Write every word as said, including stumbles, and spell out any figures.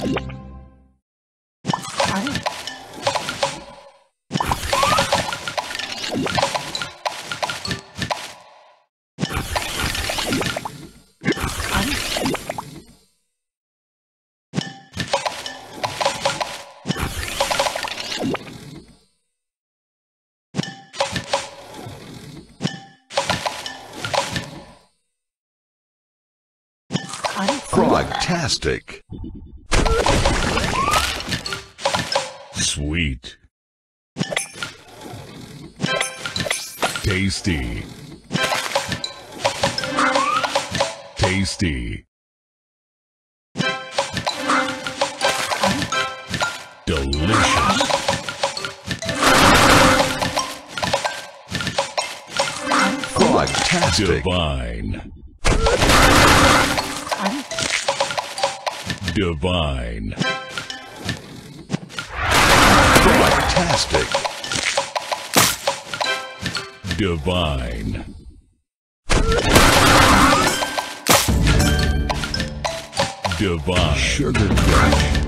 Frogtastic. Sweet. Tasty. Tasty. Delicious. Frogtastic. Divine. Divine. Frogtastic. Divine. Divine. Sugar Crush.